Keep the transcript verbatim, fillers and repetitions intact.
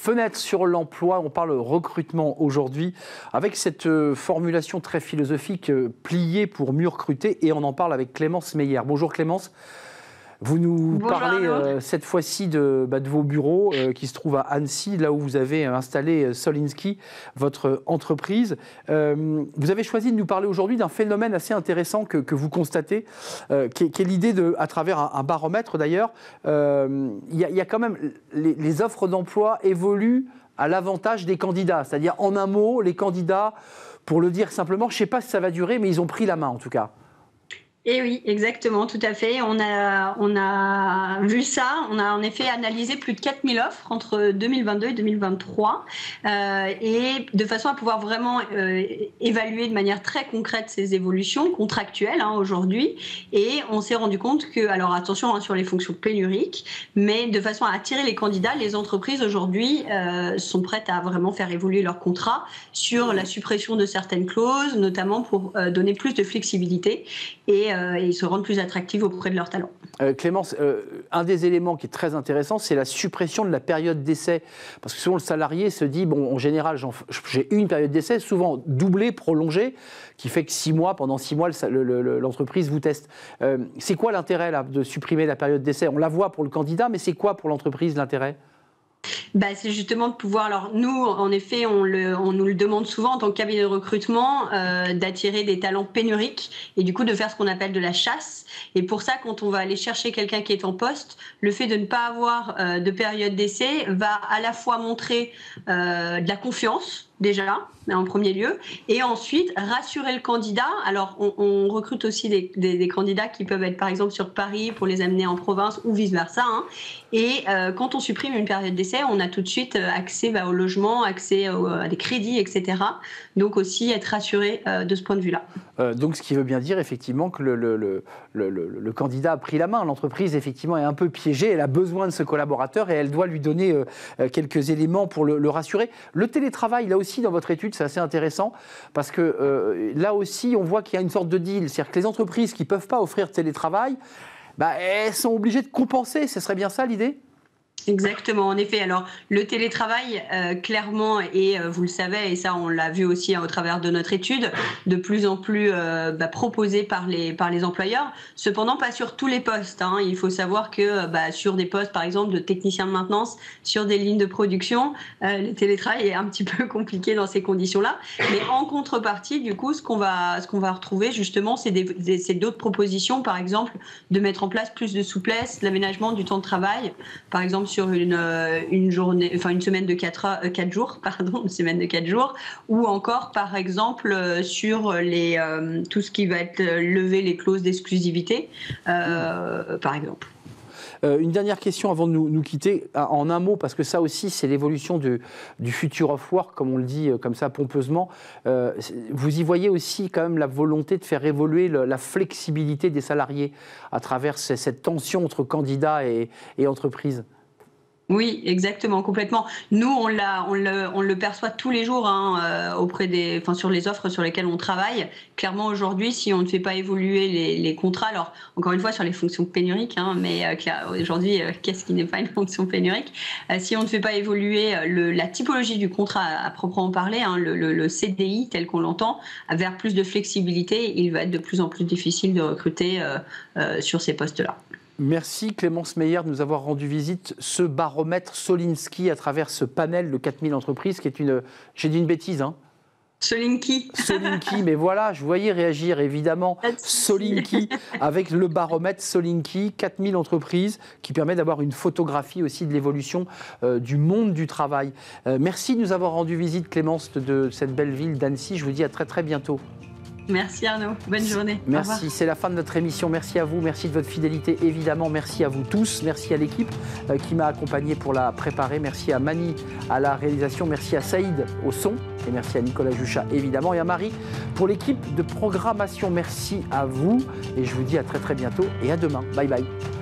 Fenêtre sur l'emploi, on parle recrutement aujourd'hui avec cette formulation très philosophique, pliée pour mieux recruter, et on en parle avec Clémence Meyer. Bonjour Clémence. Vous nous Bonjour parlez euh, cette fois-ci de, bah, de vos bureaux euh, qui se trouvent à Annecy, là où vous avez installé Solinsky, votre entreprise. Euh, vous avez choisi de nous parler aujourd'hui d'un phénomène assez intéressant que, que vous constatez, euh, qui est, qui est l'idée de, à travers un, un baromètre d'ailleurs, euh, il y, y a quand même, les, les offres d'emploi évoluent à l'avantage des candidats. C'est-à-dire, en un mot, les candidats, pour le dire simplement, je ne sais pas si ça va durer, mais ils ont pris la main en tout cas. Et oui, exactement, tout à fait. On a, on a vu ça. On a en effet analysé plus de quatre mille offres entre deux mille vingt-deux et deux mille vingt-trois, euh, et de façon à pouvoir vraiment euh, évaluer de manière très concrète ces évolutions contractuelles hein, aujourd'hui. Et on s'est rendu compte que, alors attention hein, sur les fonctions pénuriques, mais de façon à attirer les candidats, les entreprises aujourd'hui euh, sont prêtes à vraiment faire évoluer leur contrat sur la suppression de certaines clauses, notamment pour euh, donner plus de flexibilité et Euh, et ils se rendent plus attractifs auprès de leurs talents. Euh, Clémence, euh, un des éléments qui est très intéressant, c'est la suppression de la période d'essai. Parce que souvent, le salarié se dit, bon, en général, j'ai une période d'essai, souvent doublée, prolongée, qui fait que six mois, pendant six mois, l'entreprise vous teste. Euh, c'est quoi l'intérêt là, de supprimer la période d'essai? On la voit pour le candidat, mais c'est quoi pour l'entreprise l'intérêt? Bah, c'est justement de pouvoir, alors nous en effet on, le, on nous le demande souvent en tant que cabinet de recrutement euh, d'attirer des talents pénuriques et du coup de faire ce qu'on appelle de la chasse, et pour ça quand on va aller chercher quelqu'un qui est en poste, le fait de ne pas avoir euh, de période d'essai va à la fois montrer euh, de la confiance déjà, en premier lieu, et ensuite rassurer le candidat. Alors, on, on recrute aussi des, des, des candidats qui peuvent être, par exemple, sur Paris pour les amener en province ou vice-versa. Hein. Et euh, quand on supprime une période d'essai, on a tout de suite accès bah, au logement, accès au, à des crédits, et cetera. Donc aussi être rassuré euh, de ce point de vue-là. Euh, donc, ce qui veut bien dire, effectivement, que le, le, le, le, le candidat a pris la main. L'entreprise, effectivement, est un peu piégée. Elle a besoin de ce collaborateur et elle doit lui donner euh, quelques éléments pour le, le rassurer. Le télétravail, là aussi, dans votre étude, c'est assez intéressant parce que euh, là aussi, on voit qu'il y a une sorte de deal. C'est-à-dire que les entreprises qui ne peuvent pas offrir télétravail, bah, elles sont obligées de compenser. Ce serait bien ça l'idée ? Exactement, en effet. Alors, le télétravail, euh, clairement, et euh, vous le savez, et ça, on l'a vu aussi hein, au travers de notre étude, de plus en plus euh, bah, proposé par les, par les employeurs. Cependant, pas sur tous les postes. Hein. Il faut savoir que bah, sur des postes, par exemple, de technicien de maintenance, sur des lignes de production, euh, le télétravail est un petit peu compliqué dans ces conditions-là. Mais en contrepartie, du coup, ce qu'on va, ce qu'on va retrouver, justement, c'est des, des, c'est d'autres propositions, par exemple, de mettre en place plus de souplesse, l'aménagement du temps de travail, par exemple, sur une, une journée, enfin une semaine de quatre jours, pardon, une semaine de quatre jours, ou encore par exemple sur les, euh, tout ce qui va être lever les clauses d'exclusivité, euh, par exemple. Euh, une dernière question avant de nous, nous quitter, en un mot, parce que ça aussi, c'est l'évolution du, du future of work, comme on le dit comme ça pompeusement. Euh, vous y voyez aussi quand même la volonté de faire évoluer le, la flexibilité des salariés à travers ces, cette tension entre candidats et, et entreprises? Oui, exactement, complètement. Nous, on, l'a, on, le, on le perçoit tous les jours hein, euh, auprès des, enfin, sur les offres sur lesquelles on travaille. Clairement, aujourd'hui, si on ne fait pas évoluer les, les contrats, alors encore une fois sur les fonctions pénuriques, hein, mais euh, aujourd'hui, euh, qu'est-ce qui n'est pas une fonction pénurique euh, Si on ne fait pas évoluer le, la typologie du contrat à, à proprement parler, hein, le, le, le C D I tel qu'on l'entend, vers plus de flexibilité, il va être de plus en plus difficile de recruter euh, euh, sur ces postes-là. Merci Clémence Meyer de nous avoir rendu visite, ce baromètre Solinsky à travers ce panel de quatre mille entreprises qui est une... J'ai dit une bêtise, hein? Solinsky. Solinsky, mais voilà, je voyais réagir évidemment Solinsky avec le baromètre Solinsky, quatre mille entreprises qui permet d'avoir une photographie aussi de l'évolution euh, du monde du travail. Euh, merci de nous avoir rendu visite Clémence de, de cette belle ville d'Annecy. Je vous dis à très très bientôt. Merci Arnaud, bonne journée. Merci, c'est la fin de notre émission. Merci à vous, merci de votre fidélité évidemment. Merci à vous tous, merci à l'équipe euh, qui m'a accompagné pour la préparer. Merci à Mani à la réalisation, merci à Saïd au son et merci à Nicolas Juchat évidemment et à Marie pour l'équipe de programmation. Merci à vous et je vous dis à très très bientôt et à demain. Bye bye.